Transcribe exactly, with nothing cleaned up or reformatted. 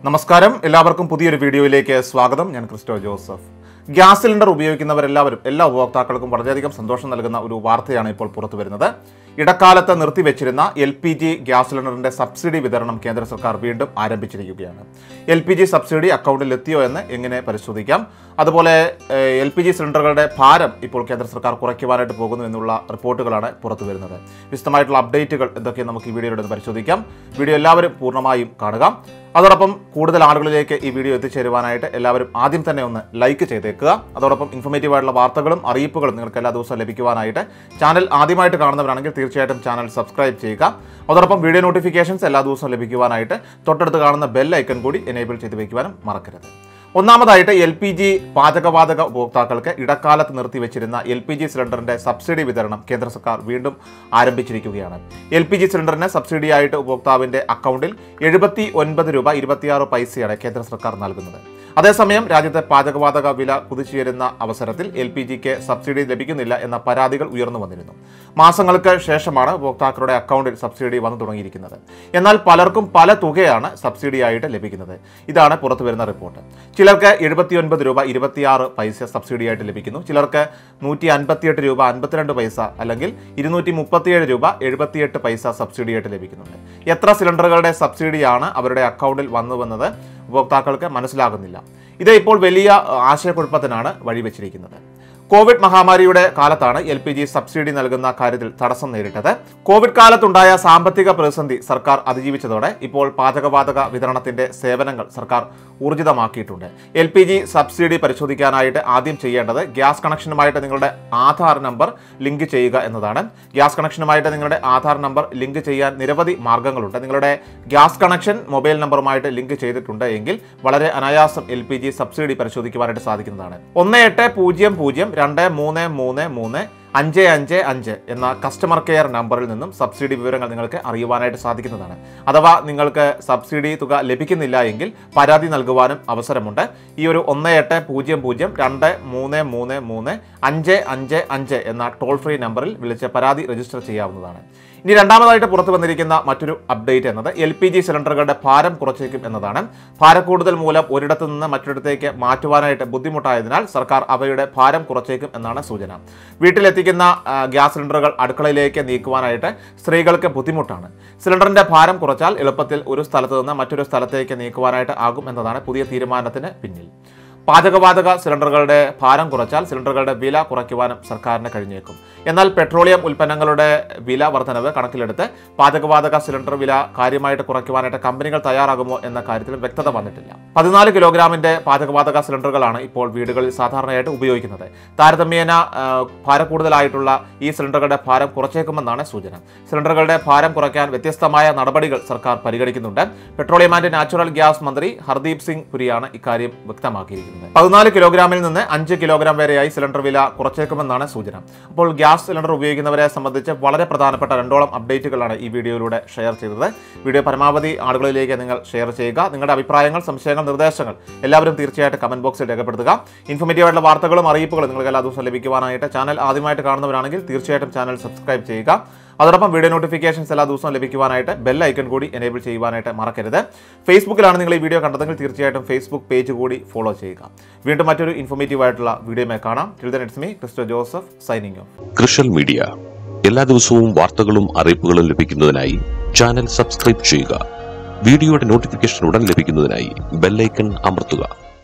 നമസ്കാരം, എല്ലാവർക്കും പുതിയൊരു വീഡിയോയിലേക്ക് സ്വാഗതം. ഞാൻ ക്രിസ്റ്റോ ജോസഫ്. ഗ്യാസ് സിലിണ്ടർ ഉപയോഗിക്കുന്നവരെല്ലാവരും എല്ലാ ഉപഭോക്താക്കൾക്കും വളരെയധികം സന്തോഷം നൽകുന്ന ഒരു വാർത്തയാണ് ഇപ്പോൾ പുറത്തു വരുന്നത്. ഇടക്കാലത്ത് നിർത്തിവെച്ചിരുന്ന എൽ പി ജി ഗ്യാസ് സിലിണ്ടറിന്റെ സബ്സിഡി വിതരണം കേന്ദ്ര സർക്കാർ വീണ്ടും ആരംഭിച്ചിരിക്കുകയാണ്. എൽ പി ജി സബ്സിഡി അക്കൗണ്ടിൽ എത്തിയോ എന്ന് എങ്ങനെ പരിശോധിക്കാം, അതുപോലെ എൽ പി ജി സിലിണ്ടറുകളുടെ ഭാരം ഇപ്പോൾ കേന്ദ്ര സർക്കാർ കുറയ്ക്കുവാനായിട്ട് പോകുന്നു എന്നുള്ള റിപ്പോർട്ടുകളാണ് പുറത്തു വരുന്നത്. വിശദമായിട്ടുള്ള അപ്ഡേറ്റുകൾ എന്തൊക്കെ നമുക്ക് ഈ വീഡിയോയിലൂടെ പരിശോധിക്കാം. വീഡിയോ എല്ലാവരും പൂർണ്ണമായും കാണുക. അതോടൊപ്പം കൂടുതൽ ആളുകളിലേക്ക് ഈ വീഡിയോ എത്തിച്ചേരുവാനായിട്ട് എല്ലാവരും ആദ്യം തന്നെ ഒന്ന് ലൈക്ക് ചെയ്തേക്കുക. അതോടൊപ്പം ഇൻഫോർമേറ്റീവ് ആയിട്ടുള്ള വാർത്തകളും അറിയിപ്പുകളും നിങ്ങൾക്ക് എല്ലാ ദിവസവും ലഭിക്കുവാനായിട്ട് ചാനൽ ആദ്യമായിട്ട് കാണുന്നവരാണെങ്കിൽ തീർച്ചയായിട്ടും ചാനൽ സബ്സ്ക്രൈബ് ചെയ്യുക. അതോടൊപ്പം വീഡിയോ നോട്ടിഫിക്കേഷൻസ് എല്ലാ ദിവസവും ലഭിക്കുവാനായിട്ട് തൊട്ടടുത്ത് കാണുന്ന ബെൽ ഐക്കൺ കൂടി എനേബിൾ ചെയ്ത് വയ്ക്കുവാനും മറക്കരുത്. ഒന്നാമതായിട്ട് എൽ പി ജി പാചകവാതക ഉപഭോക്താക്കൾക്ക് ഇടക്കാലത്ത് നിർത്തിവെച്ചിരുന്ന എൽ പി ജി സിലിണ്ടറിന്റെ സബ്സിഡി വിതരണം കേന്ദ്ര സർക്കാർ വീണ്ടും ആരംഭിച്ചിരിക്കുകയാണ്. എൽ പി ജി സിലിണ്ടറിന് സബ്സിഡിയായിട്ട് ഉപഭോക്താവിന്റെ അക്കൗണ്ടിൽ എഴുപത്തി ഒൻപത് രൂപ ഇരുപത്തിയാറ് പൈസയാണ് കേന്ദ്ര സർക്കാർ നൽകുന്നത്. അതേസമയം രാജ്യത്തെ പാചകവാതക വില കുതിച്ചുയരുന്ന അവസരത്തിൽ എൽ പി ജിക്ക് സബ്സിഡി ലഭിക്കുന്നില്ല എന്ന പരാതികൾ ഉയർന്നു വന്നിരുന്നു. മാസങ്ങൾക്ക് ശേഷമാണ് ഉപഭോക്താക്കളുടെ അക്കൗണ്ടിൽ സബ്സിഡി വന്നു തുടങ്ങിയിരിക്കുന്നത്. എന്നാൽ പലർക്കും പല തുകയാണ് സബ്സിഡിയായിട്ട് ലഭിക്കുന്നത്. ഇതാണ് പുറത്തു വരുന്ന റിപ്പോർട്ട്. ചിലർക്ക് എഴുപത്തി ഒൻപത് രൂപ ഇരുപത്തിയാറ് പൈസ സബ്സിഡിയായിട്ട് ലഭിക്കുന്നു. ചിലർക്ക് നൂറ്റി അൻപത്തിയെട്ട് രൂപ അൻപത്തിരണ്ട് പൈസ അല്ലെങ്കിൽ ഇരുന്നൂറ്റി മുപ്പത്തിയേഴ് രൂപ എഴുപത്തിയെട്ട് പൈസ സബ്സിഡിയായിട്ട് ലഭിക്കുന്നുണ്ട്. എത്ര സിലിണ്ടറുകളുടെ സബ്സിഡിയാണ് അവരുടെ അക്കൗണ്ടിൽ വന്നുവെന്നത് ഉപഭോക്താക്കൾക്ക് മനസ്സിലാകുന്നില്ല. ഇത് ഇപ്പോൾ വലിയ ആശയക്കുഴപ്പത്തിനാണ് വഴിവെച്ചിരിക്കുന്നത്. കോവിഡ് മഹാമാരിയുടെ കാലത്താണ് എൽ പി ജി സബ്സിഡി നൽകുന്ന കാര്യത്തിൽ തടസ്സം നേരിട്ടത്. കോവിഡ് കാലത്തുണ്ടായ സാമ്പത്തിക പ്രതിസന്ധി സർക്കാർ അതിജീവിച്ചതോടെ ഇപ്പോൾ പാചകവാതക വിതരണത്തിന്റെ സേവനങ്ങൾ സർക്കാർ ഊർജിതമാക്കിയിട്ടുണ്ട്. എൽ പി ജി സബ്സിഡി പരിശോധിക്കാനായിട്ട് ആദ്യം ചെയ്യേണ്ടത് ഗ്യാസ് കണക്ഷനുമായിട്ട് നിങ്ങളുടെ ആധാർ നമ്പർ ലിങ്ക് ചെയ്യുക എന്നതാണ്. ഗ്യാസ് കണക്ഷനുമായിട്ട് നിങ്ങളുടെ ആധാർ നമ്പർ ലിങ്ക് ചെയ്യാൻ നിരവധി മാർഗ്ഗങ്ങളുണ്ട്. നിങ്ങളുടെ ഗ്യാസ് കണക്ഷൻ മൊബൈൽ നമ്പറുമായിട്ട് ലിങ്ക് ചെയ്തിട്ടുണ്ട് എങ്കിൽ വളരെ അനായാസം എൽ പി ജി സബ്സിഡി പരിശോധിക്കുവാനായിട്ട് സാധിക്കുന്നതാണ്. ഒന്ന് എട്ട് പൂജ്യം പൂജ്യം രണ്ട് മൂന്ന് മൂന്ന് മൂന്ന് അഞ്ച് അഞ്ച് അഞ്ച് എന്ന കസ്റ്റമർ കെയർ നമ്പറിൽ നിന്നും സബ്സിഡി വിവരങ്ങൾ നിങ്ങൾക്ക് അറിയുവാനായിട്ട് സാധിക്കുന്നതാണ്. അഥവാ നിങ്ങൾക്ക് സബ്സിഡി തുക ലഭിക്കുന്നില്ല എങ്കിൽ പരാതി നൽകുവാനും അവസരമുണ്ട്. ഈ ഒരു ഒന്ന് എട്ട് പൂജ്യം പൂജ്യം രണ്ട് മൂന്ന് മൂന്ന് മൂന്ന് അഞ്ച് അഞ്ച് അഞ്ച് എന്ന ടോൾ ഫ്രീ നമ്പറിൽ വിളിച്ച് പരാതി രജിസ്റ്റർ ചെയ്യാവുന്നതാണ്. ഇനി രണ്ടാമതായിട്ട് പുറത്തു വന്നിരിക്കുന്ന മറ്റൊരു അപ്ഡേറ്റ് എന്നത് എൽ പി ജി സിലിണ്ടറുകളുടെ ഭാരം കുറച്ചേക്കും എന്നതാണ്. ഭാരക്കൂടുതൽ മൂലം ഒരിടത്തു നിന്ന് മറ്റൊരിടത്തേക്ക് മാറ്റുവാനായിട്ട് ബുദ്ധിമുട്ടായതിനാൽ സർക്കാർ അവയുടെ ഭാരം കുറച്ചേക്കും എന്നാണ് സൂചന. വീട്ടിലെത്തിക്കുന്ന ഗ്യാസ് സിലിണ്ടറുകൾ അടുക്കളയിലേക്ക് നീക്കുവാനായിട്ട് സ്ത്രീകൾക്ക് ബുദ്ധിമുട്ടാണ്. സിലിണ്ടറിന്റെ ഭാരം കുറച്ചാൽ എളുപ്പത്തിൽ ഒരു സ്ഥലത്ത് നിന്ന് മറ്റൊരു സ്ഥലത്തേക്ക് നീക്കുവാനായിട്ട് ആകും എന്നതാണ് പുതിയ തീരുമാനത്തിന് പിന്നിൽ. പാചകവാതക സിലിണ്ടറുകളുടെ ഭാരം കുറച്ചാൽ സിലിണ്ടറുകളുടെ വില കുറയ്ക്കുവാനും സർക്കാരിന് കഴിഞ്ഞേക്കും. എന്നാൽ പെട്രോളിയം ഉൽപ്പന്നങ്ങളുടെ വില വർധനവ് കണക്കിലെടുത്ത് പാചകവാതക സിലിണ്ടർ വില കാര്യമായിട്ട് കുറയ്ക്കുവാനായിട്ട് കമ്പനികൾ തയ്യാറാകുമോ എന്ന കാര്യത്തിൽ വ്യക്തത വന്നിട്ടില്ല. പതിനാല് കിലോഗ്രാമിന്റെ പാചകവാതക സിലിണ്ടറുകളാണ് ഇപ്പോൾ വീടുകളിൽ സാധാരണയായിട്ട് ഉപയോഗിക്കുന്നത്. താരതമ്യേന ഭാരക്കൂടുതലായിട്ടുള്ള ഈ സിലിണ്ടറുകളുടെ ഭാരം കുറച്ചേക്കുമെന്നാണ് സൂചന. സിലിണ്ടറുകളുടെ ഭാരം കുറയ്ക്കാൻ വ്യത്യസ്തമായ നടപടികൾ സർക്കാർ പരിഗണിക്കുന്നുണ്ട്. പെട്രോളിയം ആൻഡ് നാച്ചുറൽ ഗ്യാസ് മന്ത്രി ഹർദീപ് സിംഗ് പുരിയാണ് ഇക്കാര്യം വ്യക്തമാക്കിയിരിക്കുന്നത്. പതിനാല് കിലോഗ്രാമിൽ നിന്ന് അഞ്ച് കിലോഗ്രാം വരെയായി സിലിണ്ടർ വില കുറച്ചേക്കുമെന്നാണ് സൂചന. അപ്പോൾ ഗ്യാസ് സിലിണ്ടർ ഉപയോഗിക്കുന്നവരെ സംബന്ധിച്ച് വളരെ പ്രധാനപ്പെട്ട രണ്ടോളം അപ്ഡേറ്റുകളാണ് ഈ വീഡിയോയിലൂടെ ഷെയർ ചെയ്തത്. വീഡിയോ പരമാവധി ആളുകളിലേക്ക് നിങ്ങൾ ഷെയർ ചെയ്യുക. നിങ്ങളുടെ അഭിപ്രായങ്ങൾ, സംശയങ്ങൾ, നിർദ്ദേശങ്ങൾ എല്ലാവരും തീർച്ചയായിട്ടും കമന്റ് ബോക്സിൽ രേഖപ്പെടുത്തുക. ഇൻഫോർമേറ്റീവ് ആയിട്ടുള്ള വാർത്തകളും അറിയിപ്പുകളും നിങ്ങൾക്ക് എല്ലാ ദിവസവും ലഭിക്കുവാനായിട്ട് ചാനൽ ആദ്യമായിട്ട് കാണുന്നവരാണെങ്കിൽ തീർച്ചയായിട്ടും ചാനൽ സബ്സ്ക്രൈബ് ചെയ്യുക. അതോടൊപ്പം വീഡിയോ നോട്ടിഫിക്കേഷൻസ് എല്ലാ ദിവസവും ലഭിക്കുവാനായിട്ട് ബെൽ ഐക്കൺ കൂടി എനേബിൾ ചെയ്യുവാനായിട്ട് മറക്കരുത്. ഫേസ്ബുക്കിലാണ് നിങ്ങൾ ഈ വീഡിയോ കണ്ടതെങ്കിൽ തീർച്ചയായിട്ടും ഫേസ്ബുക്ക് പേജ് കൂടി ഫോളോ ചെയ്യുക. വീണ്ടും മറ്റൊരു ഇൻഫോർമേറ്റീവ് ആയിട്ടുള്ള വീഡിയോയുമായി കാണാം. Till then it's me Christo Joseph signing off. ക്രിഷൽ മീഡിയ എല്ലാ ദിവസവും വാർത്തകളും അറിയിപ്പുകളും ലഭിക്കുന്നതിനായി ചാനൽ സബ്സ്ക്രൈബ് ചെയ്യുക. വീഡിയോയുടെ നോട്ടിഫിക്കേഷൻ ഉടൻ ലഭിക്കുന്നതിനായി ബെൽ ഐക്കൺ അമർത്തുക.